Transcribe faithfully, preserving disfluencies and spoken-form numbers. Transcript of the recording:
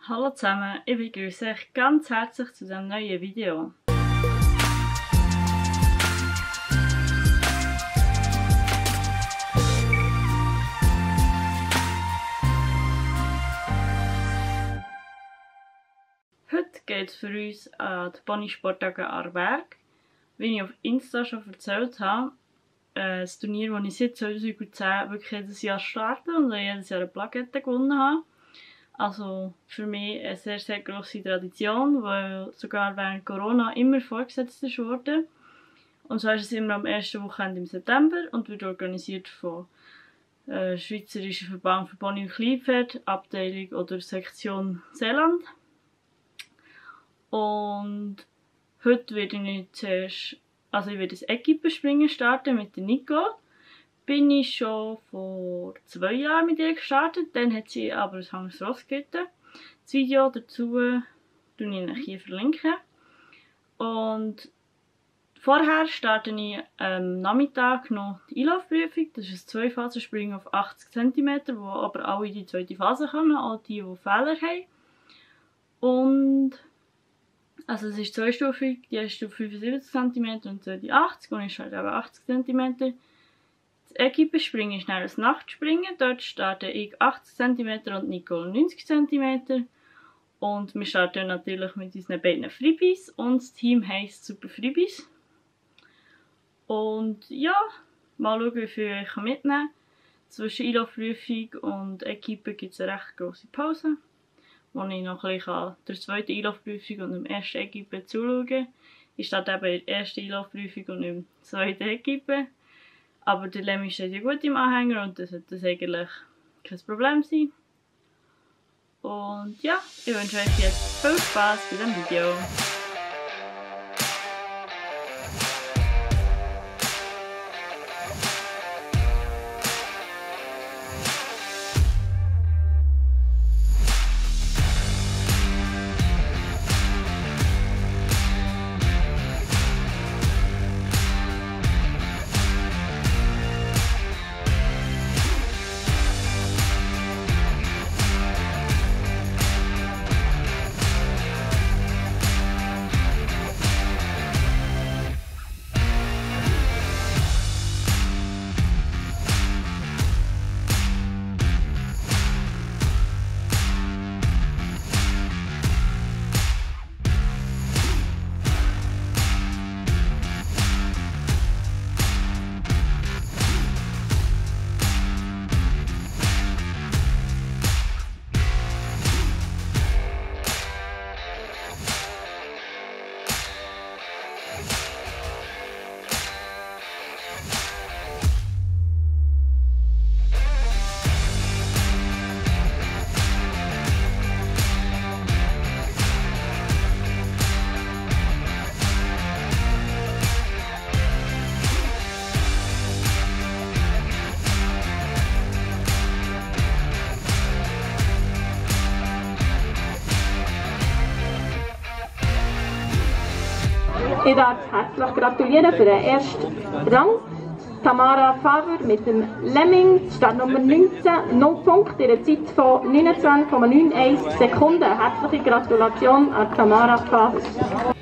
Hallo zusammen, ich begrüße euch ganz herzlich zu diesem neuen Video. Heute geht es für uns an die Ponysporttage Aarberg. Wie ich auf Insta schon erzählt habe, ein Turnier, das ich seit zweitausendzehn wirklich jedes Jahr starte und jedes Jahr eine Plakette gewonnen habe. Also für mich eine sehr, sehr grosse Tradition, weil sogar während Corona immer vorgesetzt wurde. Und so ist es immer am ersten Wochenende im September und wird organisiert von äh, Schweizerischen Verband für Pony- und Kleinpferd, Abteilung oder Sektion Seeland. Und heute werde ich zuerst, also ich werde das Equipe-Springen starten mit der Nicole. Bin ich schon vor zwei Jahren mit ihr gestartet, dann hat sie aber ein anderes Ross geritten. Das Video dazu verlinke ich hier. Verlinken. Und vorher starte ich am Nachmittag noch die Einlaufprüfung. Das ist ein Zweiphasenspringen auf achtzig Zentimeter, wo aber alle in die zweite Phase kommen, all die, die Fehler haben. Und also es ist zweistufig, die erste auf fünfundsiebzig Zentimeter und die zweite achtzig und ich starte eben achtzig Zentimeter. Das Equipe-Springen ist dann ein Nachtspringen. Dort starte ich achtzig Zentimeter und Nicole neunzig Zentimeter. Und wir starten natürlich mit unseren beiden Freebies. Und das Team heisst Super Freebies. Und ja, mal schauen, wie viel ich mitnehmen kann. Zwischen Einlaufprüfung und Equipe gibt es eine recht grosse Pause, wo ich noch ein bisschen der zweiten Einlaufprüfung und dem ersten Equipe zuschauen kann. Ich starte eben in der ersten Einlaufprüfung und in der zweiten Equipe. Aber der Lemmy steht ja gut im Anhänger und das sollte das eigentlich kein Problem sein. Und ja, ich wünsche euch jetzt viel Spaß bei diesem Video. Ich darf herzlich gratulieren für den ersten Rang. Tamara Faber mit dem Lemming, Startnummer neunzehn, null Punkte, in einer Zeit von neunundzwanzig Komma einundneunzig Sekunden. Herzliche Gratulation an Tamara Faber.